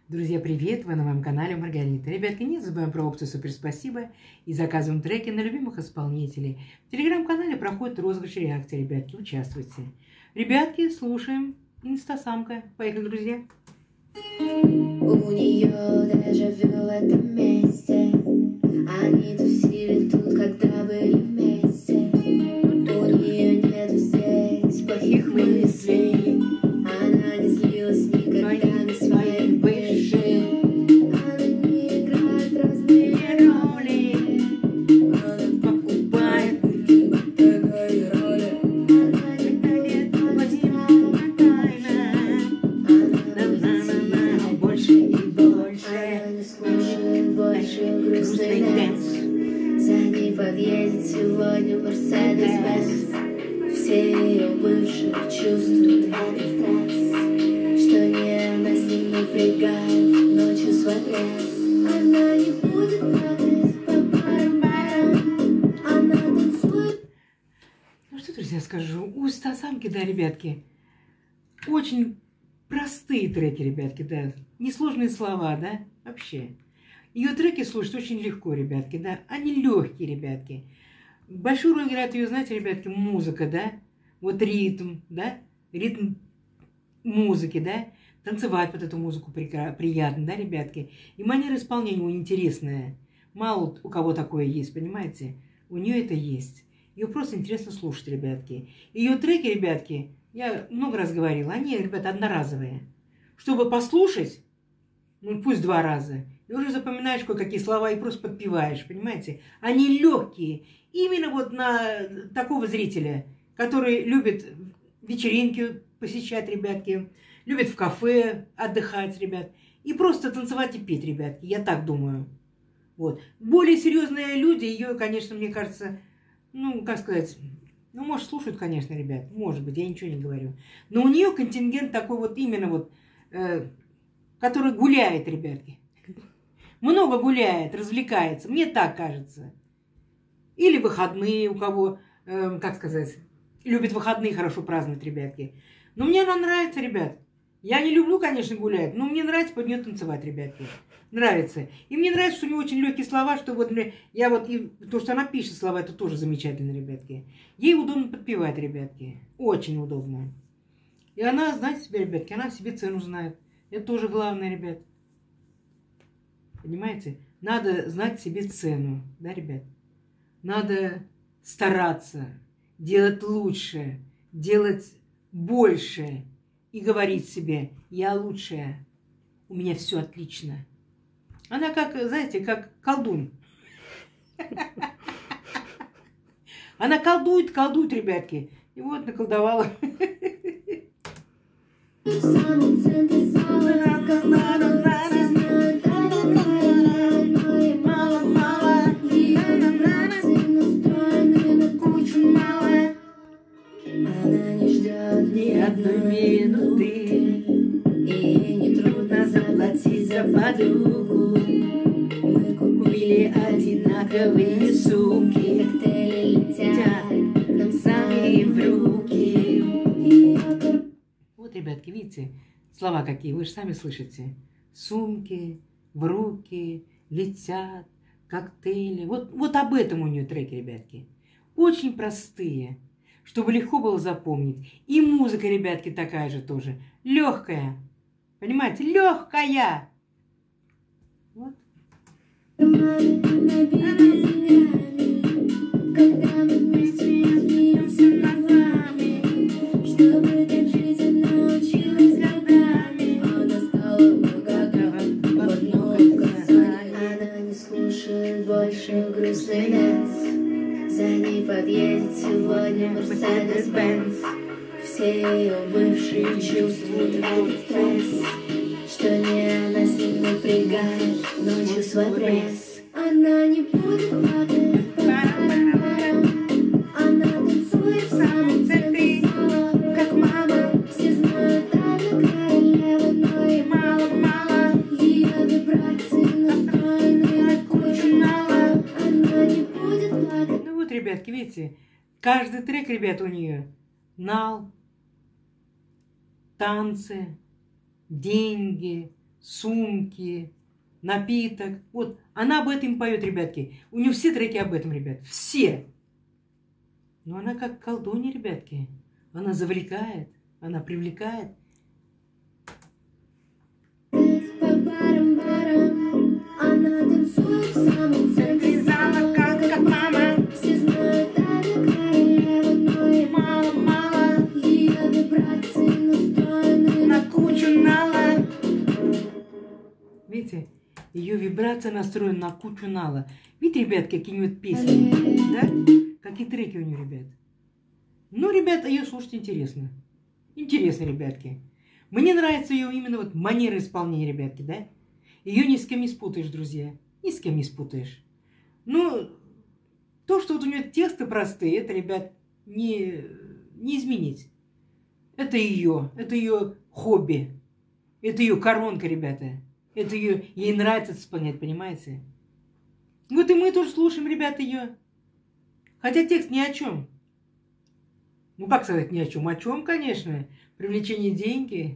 Друзья, привет! Вы на моем канале Маргарита. Ребятки, не забываем про опцию «Супер спасибо» и заказываем треки на любимых исполнителей. В телеграм-канале проходит розыгрыш реакции, ребятки, участвуйте. Ребятки, слушаем «Инстасамка». Поехали, друзья! У нее дежавю в этом месте. Они тусили тут, когда были вместе. У нее нету здесь плохих мыслей. Она не злилась никогда на своих бывших. Она не играет разные роли. Она покупает такой роли. Она не дает возможно тайна. Она больше и больше. Она не слушает больше грустный дэнс. За ней подъедет сегодня Мерседес-Бенц. Все ее бывшие чувствуют этот стресс, что не она с ним напрягает ночью свой пресс. Она не будет плакать по барам. Она танцует. Ну что, друзья, скажу. У «Инстасамки», да, ребятки, очень простые треки, ребятки, да. Несложные слова, да, вообще. Ее треки слушать очень легко, ребятки, да. Они легкие, ребятки. Большую роль играет ее, знаете, ребятки, музыка, да. Вот ритм, да. Ритм музыки, да. Танцевать под эту музыку приятно, да, ребятки. И манера исполнения у нее интересная. Мало у кого такое есть, понимаете. У нее это есть. Ее просто интересно слушать, ребятки. Ее треки, ребятки, я много раз говорила, они, ребята, одноразовые. Чтобы послушать, ну пусть 2 раза, и уже запоминаешь кое-какие слова и просто подпеваешь, понимаете? Они легкие. Именно вот на такого зрителя, который любит вечеринки посещать, ребятки, любит в кафе отдыхать, ребят, и просто танцевать и петь, ребятки, я так думаю. Вот. Более серьезные люди ее, конечно, мне кажется, ну, как сказать, ну, может, слушают, конечно, ребят, может быть, я ничего не говорю. Но у нее контингент такой вот именно вот, который гуляет, ребятки. Много гуляет, развлекается, мне так кажется. Или выходные, у кого, как сказать, любит выходные хорошо праздновать, ребятки. Но мне она нравится, ребят. Я не люблю, конечно, гулять, но мне нравится под нее танцевать, ребятки. Нравится. И мне нравится, что у нее очень легкие слова, что вот я вот, и то, что она пишет слова, это тоже замечательно, ребятки. Ей удобно подпевать, ребятки. Очень удобно. И она, знаете себе, ребятки, она себе цену знает. Это тоже главное, ребят. Понимаете? Надо знать себе цену, да, ребят? Надо стараться, делать лучше, делать больше и говорить себе: я лучшая, у меня все отлично. Она как, знаете, как колдун. Она колдует, ребятки. И вот наколдовала. Она не ждет ни одной минуты, и ей не трудно заплатить за подругу. Мы купили одинаковые сумки, коктейли летят нам сами в руки. Вот, ребятки, видите, слова какие, вы же сами слышите. Сумки, в руки, летят, коктейли. Вот об этом у нее треки, ребятки. Очень простые, чтобы легко было запомнить. И музыка, ребятки, такая же тоже. Легкая. Понимаете? Легкая. Вот. Когда мы вместе смеемся над вами, чтобы так жить, она училась годами. Она стала богата в одном касании. Она не слушает больше грустный дэнс. За ней подъедет сегодня Мерседес-Бенц. Все ее бывшие чувствуют этот стресс, что не она с ним напрягает ночью свой пресс. Она не будет плакать по барам. Она танцует в самом центре зала, как мама. Все знают, она королева, но ей мало-мало. Ее вибрации настроены на кучу мало. Она не будет плакать. Ну вот, ребятки, видите, каждый трек, ребят, у нее нал, танцы, деньги, сумки, напиток. Вот, она об этом поет, ребятки. У нее все треки об этом, ребят. Все. Но она как колдунья, ребятки. Она завлекает, она привлекает. По барам-барам она танцует в самом центре зала, как мама. Все знают, это королева, но ей мало-мало. Ее вибрации настроены на кучу нала. Видите, ее вибрация настроена на кучу нала. Видите, ребят, какие у нее песни, да? Какие треки у нее, ребят. Ну, ребята, ее слушать интересно. Интересно, ребятки. Мне нравится ее именно вот манера исполнения, ребятки, да? Ее ни с кем не спутаешь, друзья. Ни с кем не спутаешь. Ну, то, что вот у нее тексты простые, это, ребят, не изменить. Это ее хобби. Это ее коронка, ребята. Это ее, ей нравится исполнять, понимаете? Вот и мы тоже слушаем, ребята, ее. Хотя текст ни о чем. Ну, как сказать ни о чем? О чем, конечно. Привлечение деньги.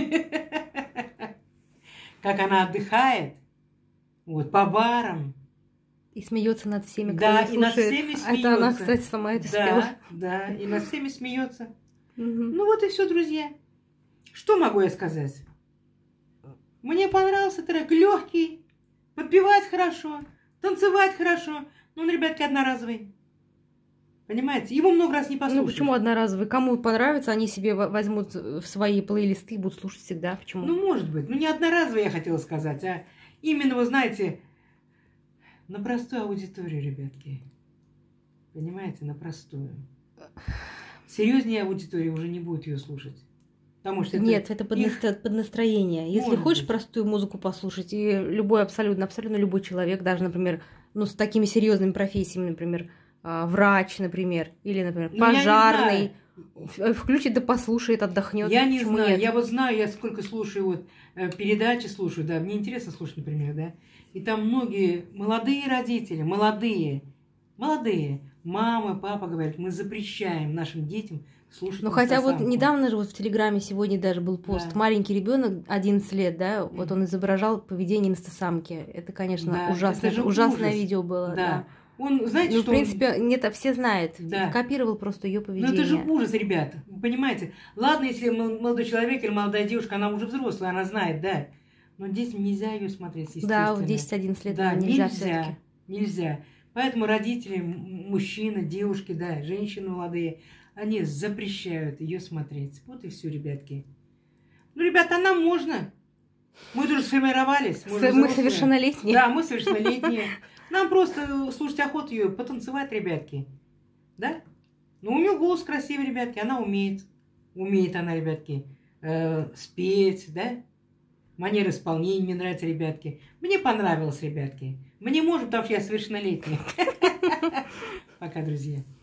Как она отдыхает. Вот, по барам. И смеется над всеми, кто Да, её и над слушает. всеми смеется. Это она, кстати, сама это спела. Да, и над всеми смеется. Мгм. Ну вот и все, друзья. Что могу я сказать? Мне понравился трек. Легкий, подпевать хорошо, танцевать хорошо. Но он, ребятки, одноразовый. Понимаете? Его много раз не Ну послушаешь. почему одноразовый? Кому понравится, они себе возьмут в свои плейлисты и будут слушать всегда. Почему? Ну, может быть. Ну, не одноразовый, я хотела сказать, а именно, вы знаете, на простую аудиторию, ребятки. Понимаете? На простую. Серьезнее аудитория уже не будет ее слушать. Потому что Нет, это под, их- под настроение. Если Может хочешь быть. простую музыку послушать, и любой, абсолютно любой человек, даже, например, ну, с такими серьезными профессиями, например, врач, например, или, например, Ну, я не пожарный, включит да послушает, отдохнет. Я не Почему знаю, нет? я вот знаю, я сколько слушаю, вот передачи слушаю, да, мне интересно слушать, например, да, и там многие молодые родители, молодые, мама, папа говорят, мы запрещаем нашим детям слушать Ну, хотя вот инстасамку. недавно же вот в Телеграме сегодня даже был пост. Да. Маленький ребенок, 11 лет, да, вот он изображал поведение инстасамки. Это, конечно, Да, ужасное, это же ужасное ужас. видео было. Да. Он, знаете, Ну, что в принципе, нет, все знают. Да. Копировал просто ее Ну, поведение. это же ужас, ребята, вы понимаете? Ладно, если молодой человек или молодая девушка, она уже взрослая, она знает, да, но детям нельзя ее смотреть, естественно. Да, в 10-11 лет Да, нельзя всё-таки. нельзя. Поэтому родители, мужчины, девушки, да, женщины молодые, они запрещают ее смотреть. Вот и все, ребятки. Ну, ребята, нам можно. Мы тоже сформировались. Мы взрослые. совершеннолетние. Да, мы совершеннолетние. Нам просто слушать охоту ее, потанцевать, ребятки. Да? Ну, у нее голос красивый, ребятки, она умеет. Умеет она, ребятки, спеть, да? Манера исполнения мне нравится, ребятки. Мне понравилось, ребятки. Мне можно, потому что я совершеннолетняя. Пока, друзья.